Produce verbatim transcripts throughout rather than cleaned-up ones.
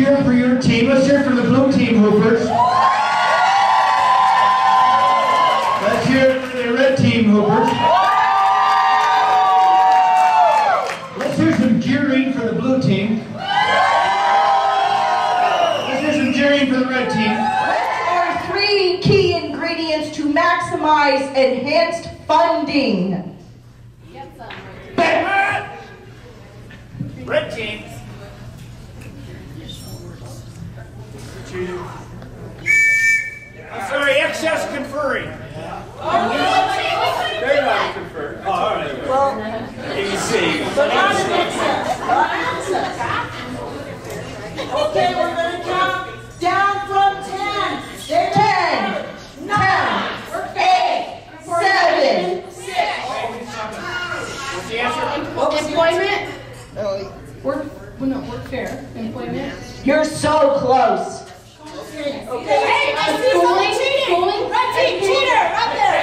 cheer for your team. Let's hear for the blue team, Hoopers. Let's hear for the red team, Hoopers. Let's hear some cheering for the blue team. Let's hear some cheering for the red team. What are three key ingredients to maximize enhanced funding? Red team. I'm sorry, excess conferring. They're not conferring. Oh, all right. Well, easy. but not an excess. Not excess. Okay, we're going to count down from ten. ten, nine, eight, seven, six. What's the answer? Employment? Work, well, no, work fair. Employment? You're so close. Okay. Okay. Hey, I see someone cheating! Schooling? Red team, cheater! Up there!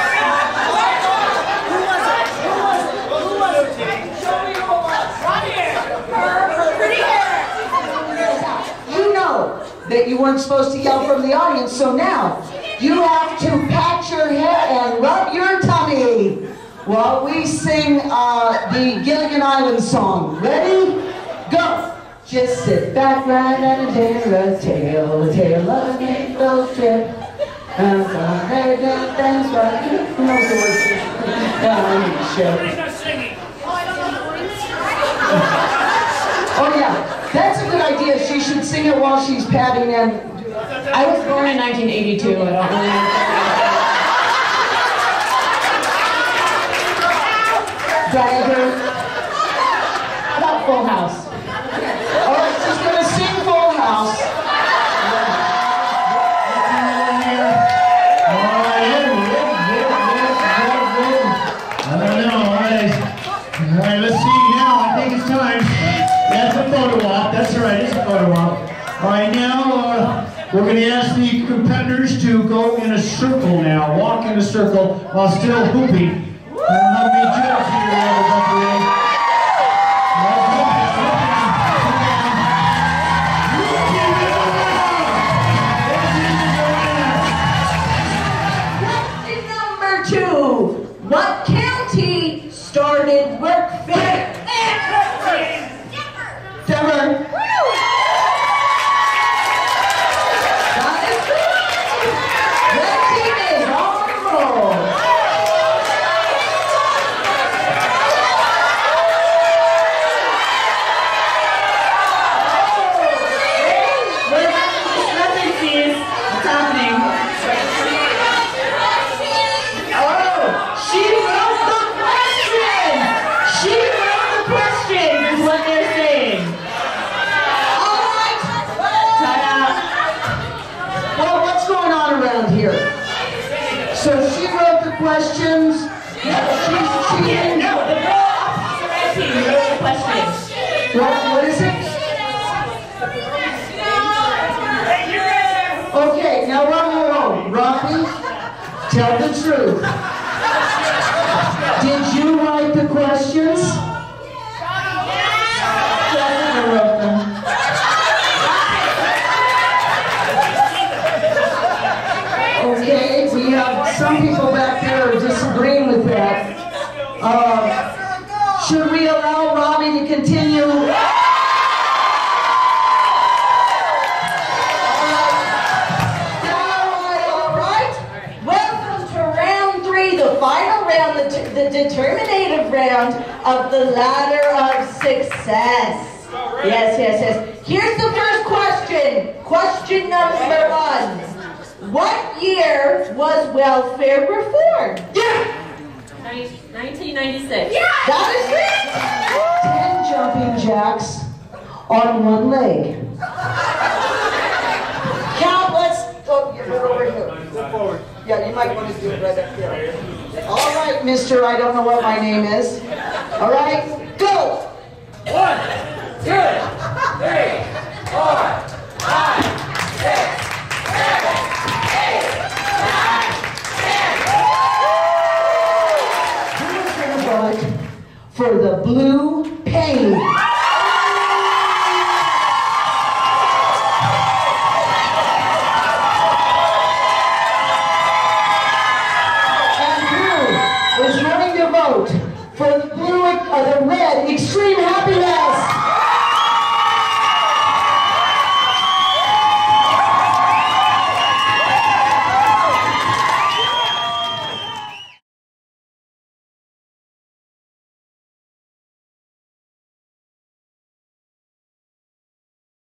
Who was it? Who was it? Who was it? Show me who it was. Right here! Her, her pretty hair! You know that you weren't supposed to yell from the audience, so now you have to pat your head and rub your tummy while we sing uh, the Gilligan Island song. Ready? Go! Just sit back, right and tell a tale, a tale of an angel trip. And some hey, dance right. Who knows the words? Down the ship. Oh yeah, that's a good idea. She should sing it while she's patting in. I was born in nineteen eighty-two. I don't really know. Driver. About Full House. All right, she's gonna sing Full House. I don't know. All right. All right, let's see now. I think it's time. That's a photo op. That's all right. It's a photo op. All right, now uh, we're going to ask the competitors to go in a circle now. Walk in a circle while still hooping. I don't know how many judges here we have up there. What county started work fair? Denver. That is good. Red team is on the roll. Nothing, sis. What's happening? She wrote the question! She wrote the question, is what they're saying. All right. Well, what's going on around here? So she wrote the questions. She's cheating. No, the girl opposite the red team wrote the question. What, what is it? Okay, now run along. Robbie, tell the truth. Did you write the questions? Jessica wrote them. Okay, we have some people back there who are disagreeing with that. Uh, should we allow Robbie to continue? The final round, the, the determinative round of the ladder of success. Yes, yes, yes. Here's the first question. Question number one. What year was welfare reformed? Yeah. nineteen ninety-six. Yeah. That is it. Ten jumping jacks on one leg. Now let's, oh, you're over here. Go forward. Yeah, you might want to do it right up here. All right, mister, I don't know what my name is. All right, go! One, two, three, four, five, six, seven, eight, nine, ten. Who's going to vote for the blue paint? For the blue, or the red, extreme happiness.